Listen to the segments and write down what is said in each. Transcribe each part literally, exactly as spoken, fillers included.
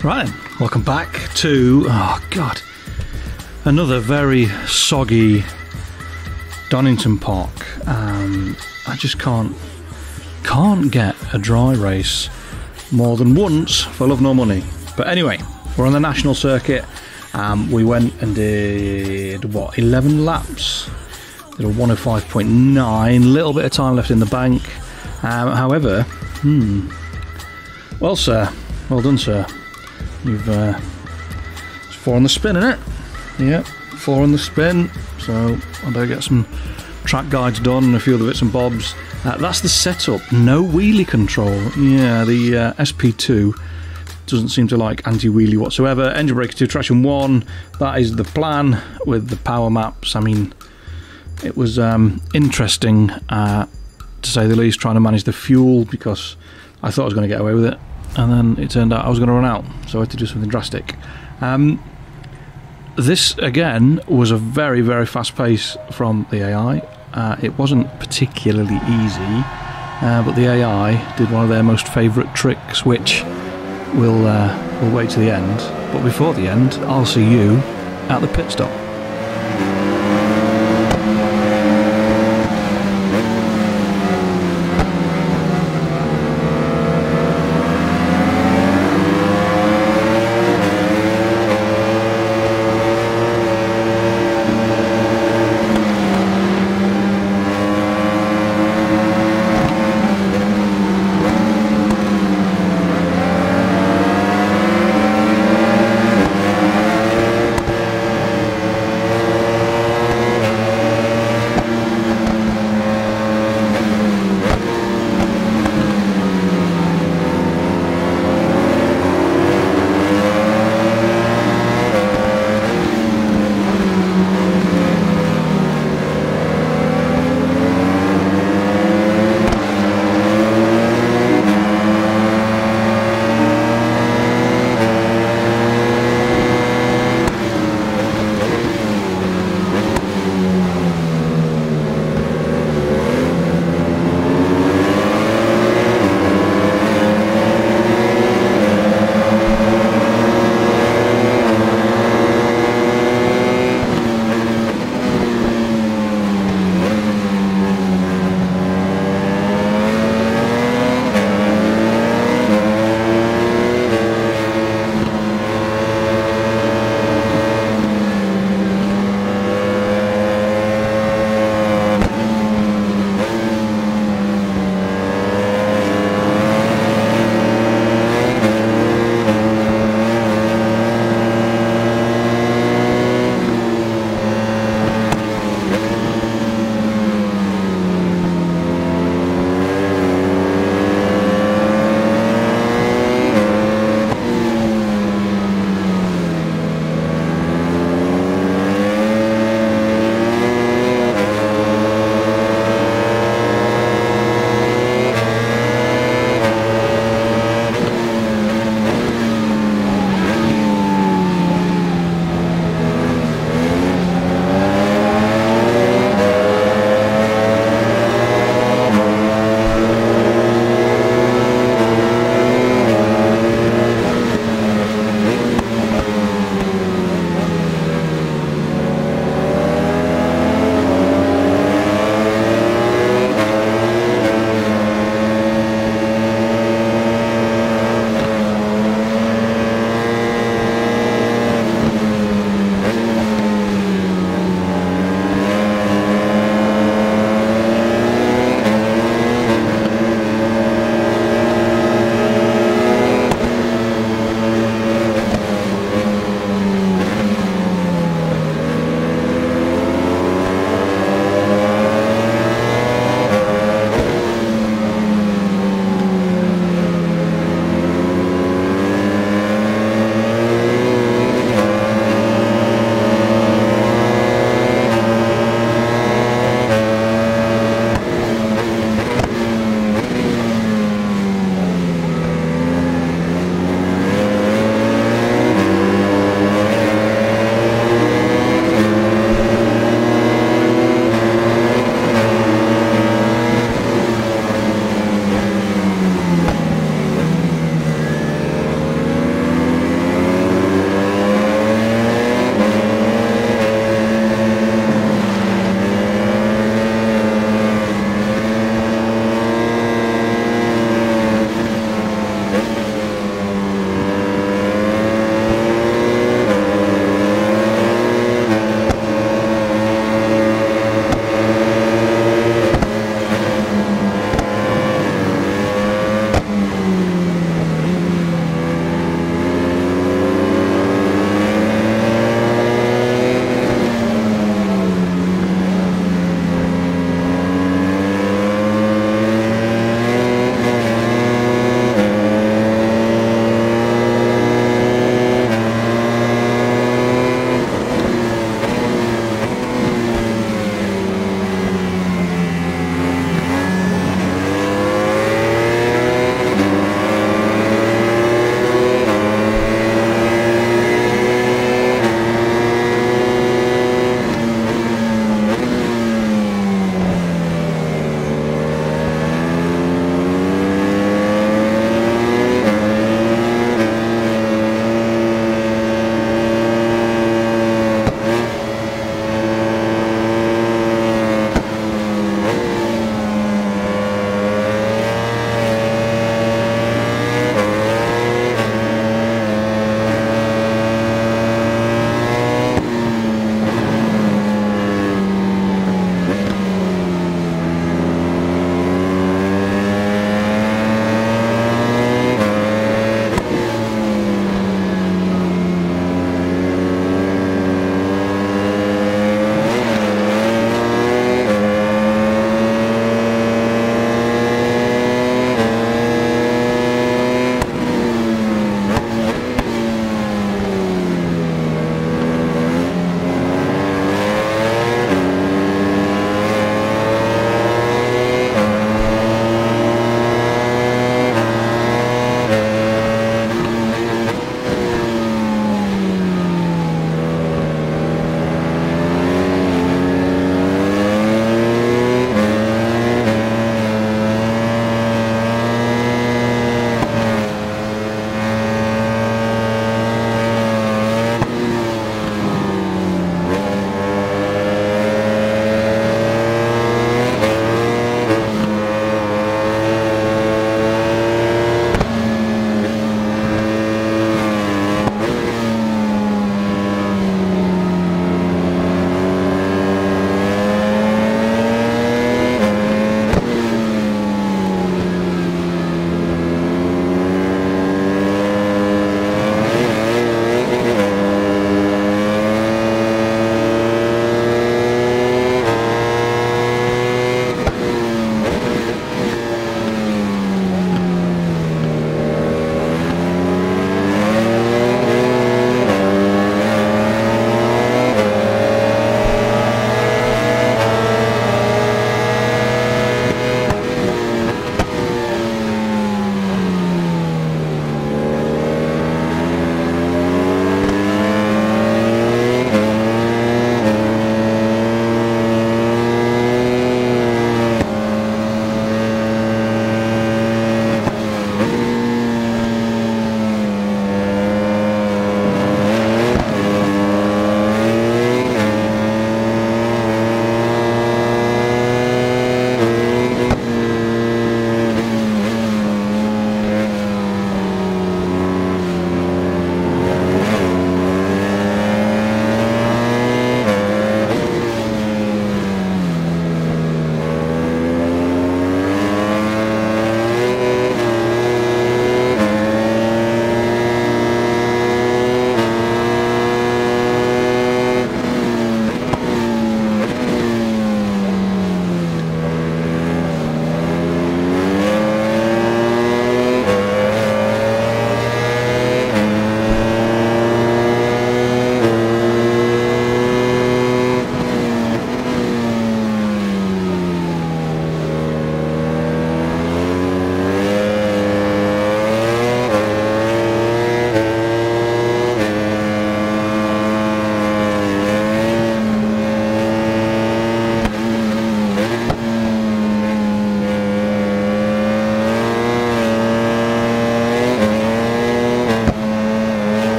Right, welcome back to, oh god, another very soggy Donington park. Um, I just can't, can't get a dry race more than once for love nor money. But anyway, we're on the national circuit. Um, we went and did, what, eleven laps? Did a one oh five point nine, little bit of time left in the bank. Um, however, hmm, well sir, well done sir. You've uh, it's four on the spin, isn't it? Yeah, four on the spin. So I better get some track guides done and a few other bits and bobs. Uh, that's the setup. No wheelie control. Yeah, the uh, S P two doesn't seem to like anti-wheelie whatsoever. Engine brake two, traction one. That is the plan with the power maps. I mean, it was um, interesting uh, to say the least, trying to manage the fuel, because I thought I was going to get away with it. And then it turned out I was going to run out, so I had to do something drastic. Um, this, again, was a very, very fast pace from the A I. Uh, it wasn't particularly easy, uh, but the A I did one of their most favourite tricks, which we'll, uh, we'll wait to the end. But before the end, I'll see you at the pit stop.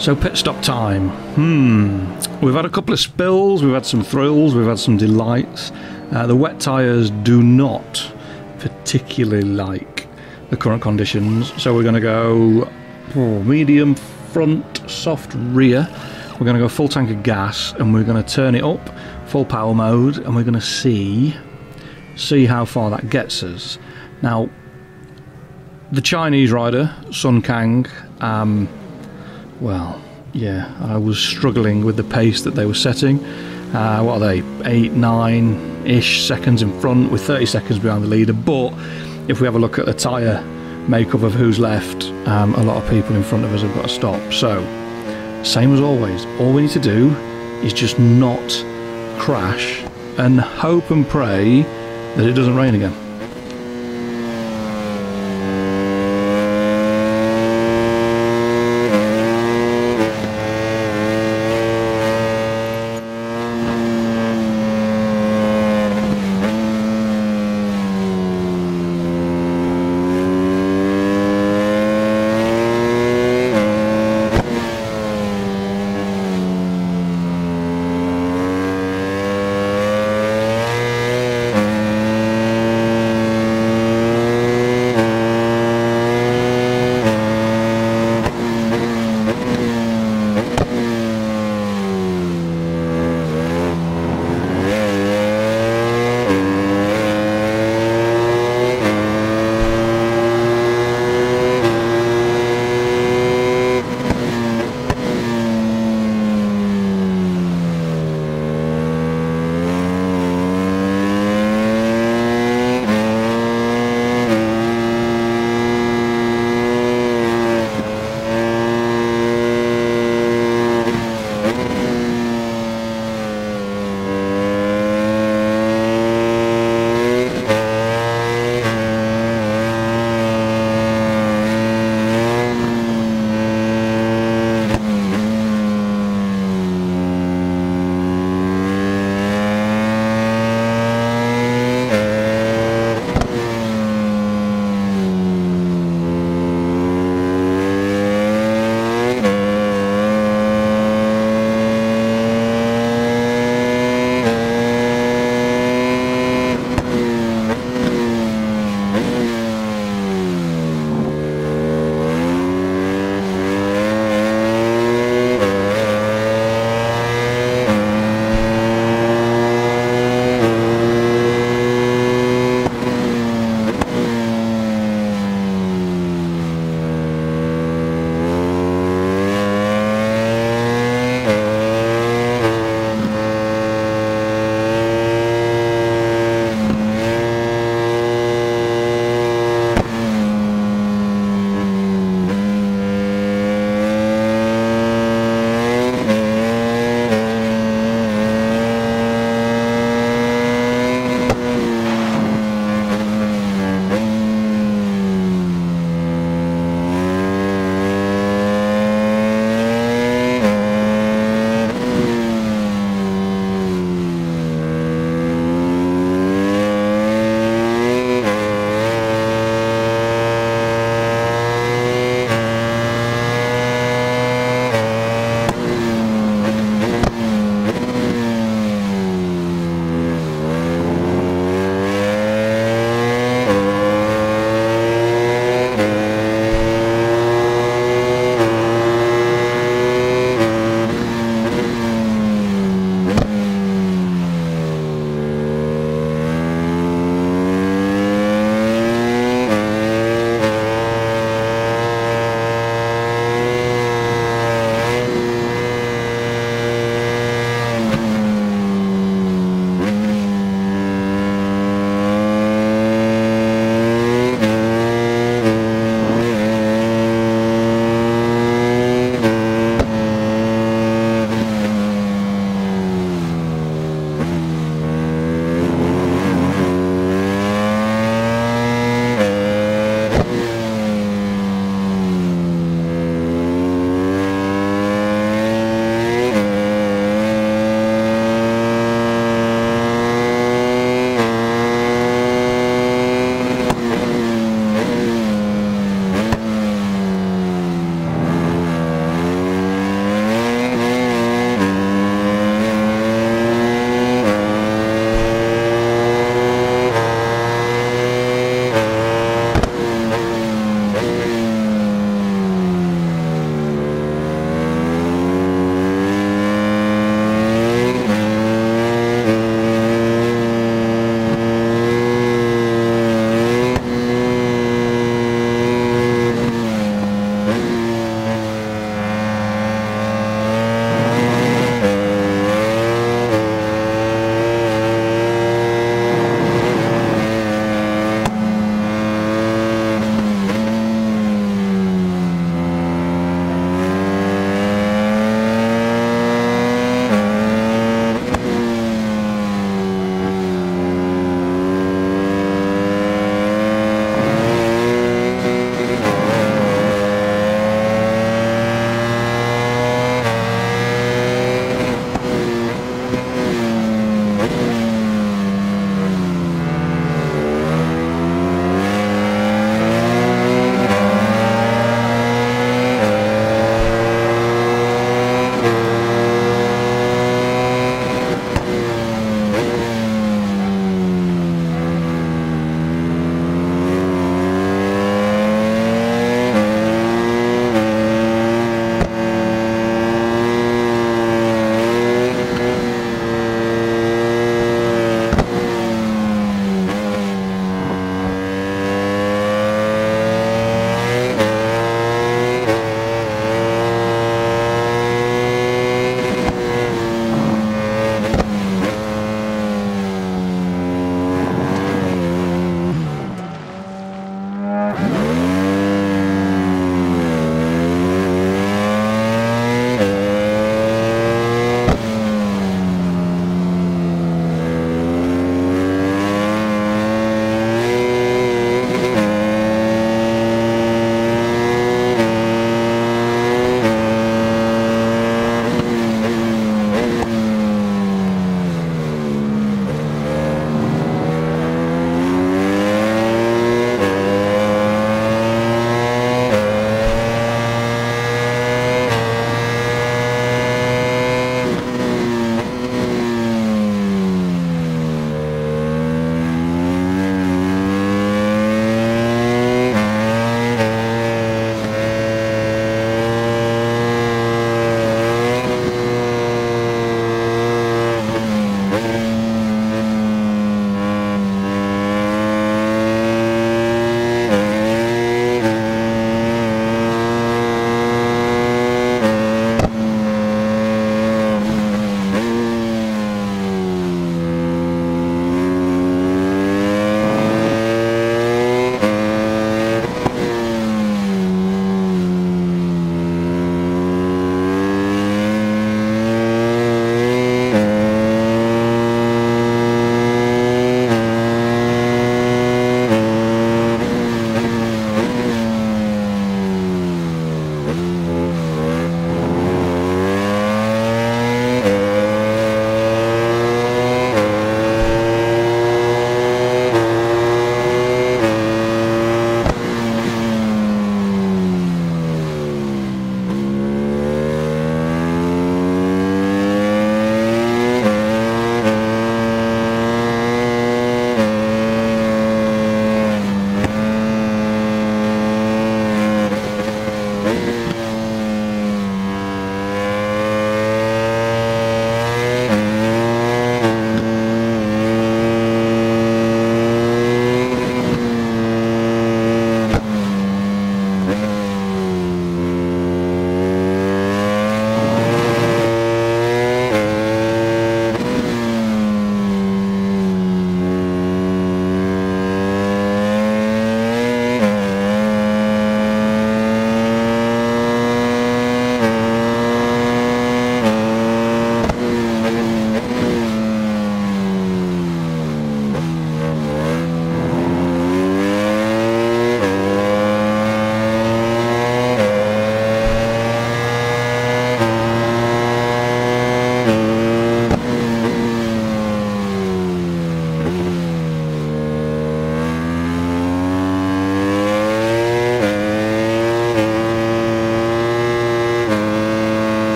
So pit stop time. Hmm. We've had a couple of spills, we've had some thrills, we've had some delights. Uh, the wet tyres do not particularly like the current conditions, so we're going to go oh, medium front, soft rear. We're going to go full tank of gas, and we're going to turn it up, full power mode, and we're going to see see how far that gets us. Now, the Chinese rider, Sun Kang, um, well, yeah, I was struggling with the pace that they were setting. Uh, what are they? Eight, nine-ish seconds in front with thirty seconds behind the leader. But if we have a look at the tyre makeup of who's left, um, a lot of people in front of us have got to stop. So, same as always, all we need to do is just not crash and hope and pray that it doesn't rain again.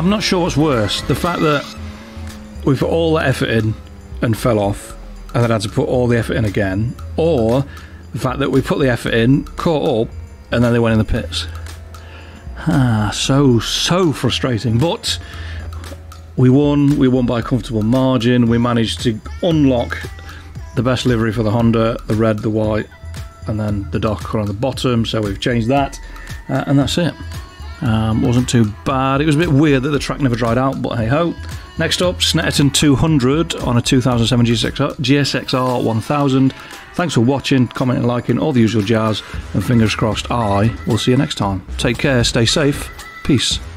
I'm not sure what's worse, the fact that we put all the effort in and fell off, and then had to put all the effort in again, or the fact that we put the effort in, caught up, and then they went in the pits. Ah, so, so frustrating. But we won, we won by a comfortable margin. We managed to unlock the best livery for the Honda, the red, the white, and then the dark colour on the bottom, so we've changed that, uh, and that's it. Um, wasn't too bad. It was a bit weird that the track never dried out, but hey ho. Next up, Snetterton two hundred on a two thousand seven G S X R one thousand. Thanks for watching, commenting, liking, all the usual jazz, and fingers crossed I will see you next time. Take care, stay safe, peace.